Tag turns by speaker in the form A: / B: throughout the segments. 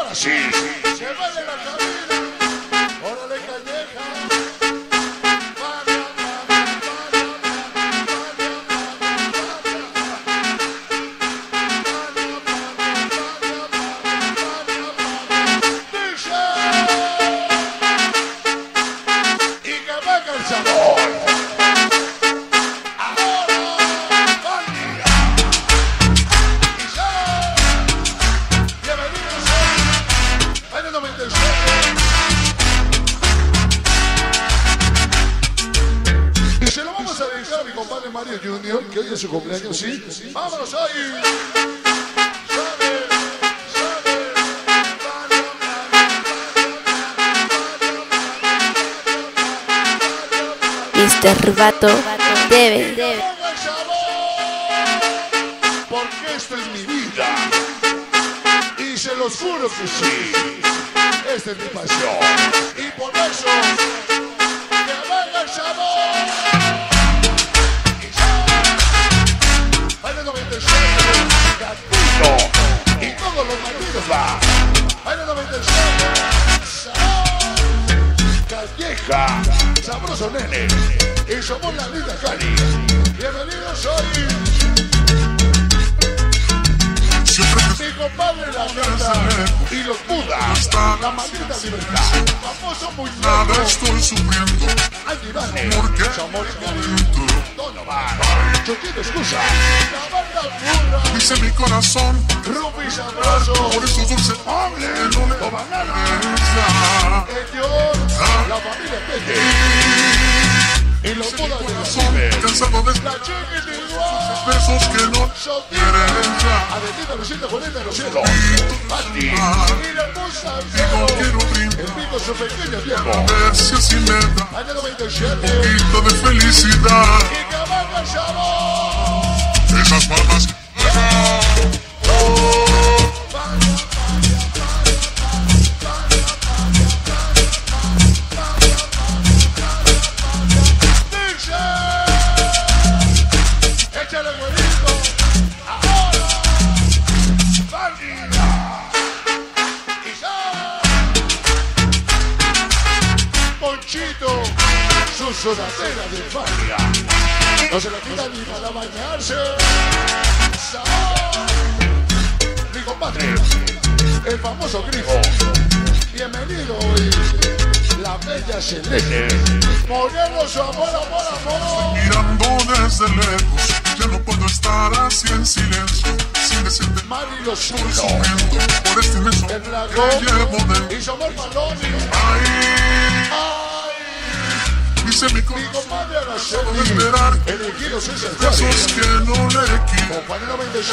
A: ahora sí. Se baila la cabina. Órale, Calleja.
B: Mario Junior, que hoy es su cumpleaños, ¿sí? ¡Vámonos ahí!
C: Mr. Vato debe.
B: Porque esto es mi vida. Y se los juro que sí. Esta es mi pasión. Y por eso, que venga el sabor. Y todos los malditos va. Año 97. Calleja. Sabroso nene. Y somos la linda Cali. Bienvenidos hoy. Mi compadre la gata y los Budas. La maldita libertad. Famoso muy
D: nada estoy sufriendo.
B: Antivane.
D: Porque
B: somos calientes. Donovan. Yo quiero excusa. La banda burra.
D: Dice mi corazón.
B: Rubi sabroso.
D: Por esos dulces
B: hable.
D: No le
B: toma nada. La familia Pete. Y los Budas de la Cime.
D: Cansado de
B: la chiquitigual.
D: besos que no quieren ya.
B: Adentita Luisita Juanita de los cielos. Pati. Y la hermosa
D: quiero brindar.
B: el pico su pequeño tiempo.
D: A ver si así me da
B: Año 97.
D: un poquito de felicidad.
B: Y que venga el sabor.
D: Esas palmas.
B: Sonatera de Fania. No se la quita ni para bañarse. ¡Sabor! Mi compadre, el famoso grifo. Bienvenido hoy, la bella Selene. Moreno, su amor, amor, amor.
D: Mirando desde lejos, ya no puedo estar así en silencio. Sin decirte
B: Mari lo suyo.
D: Por este inmenso
B: el
D: que
B: lago
D: llevo de
B: y su amor Paloni.
D: ay. Dice mi
B: compadre Araceli,
D: esperar
B: elegidos es el
D: besos que no le quiero.
B: compañero 27.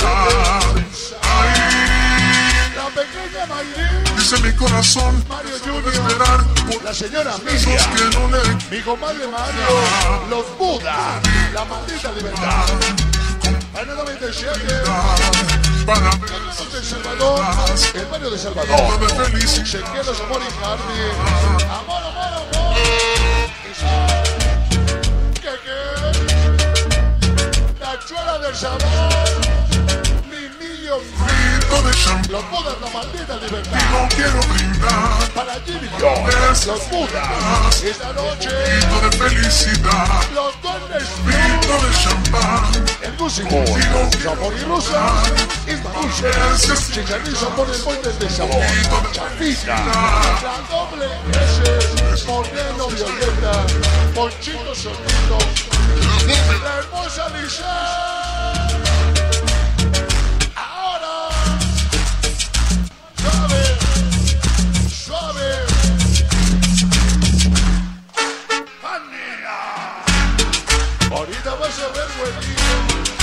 B: La pequeña Mayrin.
D: Dice mi corazón,
B: Mario Junior.
D: esperar
B: La señora
D: besos
B: Miriam.
D: que no le quiero.
B: Mi compadre Mario. Los Budas. La maldita libertad. Año 97.
D: Para ver
B: El Salvador. El barrio de Salvador.
D: de felicidad.
B: Se queda su amor y carne. Amor, amor, amor. Tachuela del sabor, mi niño
D: de champán.
B: los Budas, la maldita libertad.
D: No quiero brindar
B: Para Jimmy Jones, los Budas, esta noche,
D: grito de felicidad.
B: los duendes,
D: Grito de champán.
B: el músico, sabor y rusa, Ismael, chicharrín, sabor y puentes de sabor, chapita, la doble S, moreno, violeta, ponchito, sonido, la hermosa Lisa. Ahora, suave, suave, Fania. Ahorita vas a ver, buenito.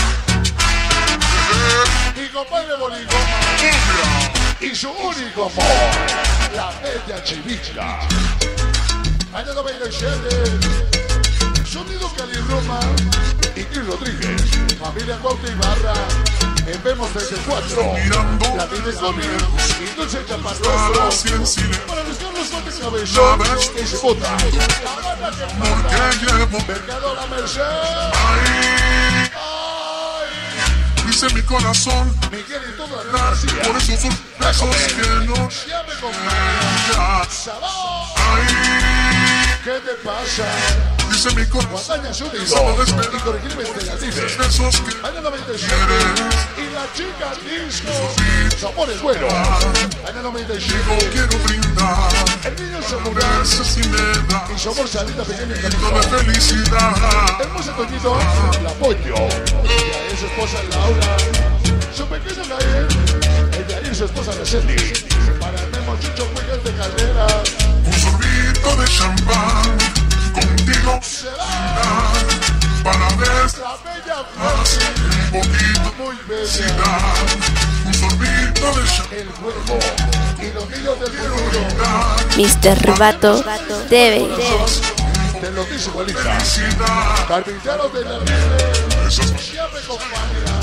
B: Mi compadre Boligoma y su único amor, la bella Chivica. Año 97. Sonido Cali Roma y Cris Rodríguez, familia Cuauhtémoc Ibarra, en Vemos 34, la Vive Comic y Dulce Chaparrostro, para buscar los fuertes cabezones que se botan, la banda que manda, Mercado La Merced, ay,
D: dice mi corazón.
B: Miguel y toda la dinastía.
D: Por eso son besos que no
B: Ya me compré.
D: ya.
B: Sabor.
D: Ay,
B: ¿Qué te pasa?
D: dice mi corazón.
B: Guadaña Unido.
D: Solo despedir.
B: Y corregirme este latine.
D: Besos que
B: Año 97.
D: quieres.
B: Y la chica disco. Sabor es bueno. Año 97.
D: No quiero brindar.
B: El niño se murió.
D: Gracias y me da.
B: Y su amor salita pequeña y
D: Toda
B: camino.
D: felicidad.
B: Hermoso Toñito, la apoyo. Ella es su esposa Laura. Su pequeño Gael. Ella y su esposa Araceli. Para el Memo Chucho Juegas de Caldera.
D: Un sorbito de champán. Contigo
B: Se va.
D: para ver
B: La bella
D: más un poquito
B: muy
D: de
B: bella.
D: felicidad. Un sorbito de champán.
B: El juego. Y los niños del futuro.
C: Mr. Vato debe.
B: Te lo dice igualita.
D: Felicidad.
B: Carpinteros de la nieve.
D: Esas
B: Siempre con familia.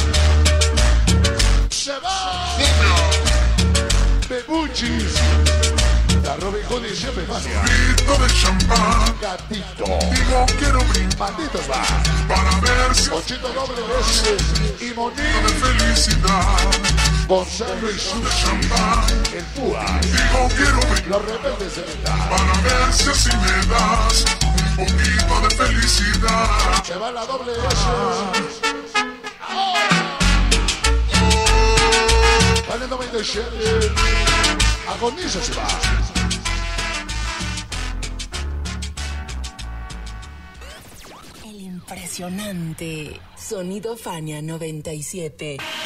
B: Se va. Bebuchis. La Robin Hood y siempre mania.
D: sorbito de champán.
B: Gatito.
D: Digo quiero brindar
B: Malditos va.
D: para ver si
B: Ochito doble veces. Y
D: de
B: Monín.
D: felicidad.
B: Gonzalo y Sushi.
D: Champán.
B: El Púa.
D: Digo quiero brindar
B: Los rebeldes de verdad.
D: para ver si así me das un poquito de felicidad.
B: Se va la doble S. Vale 97. Agoniza se va.
E: El impresionante Sonido Fania 97.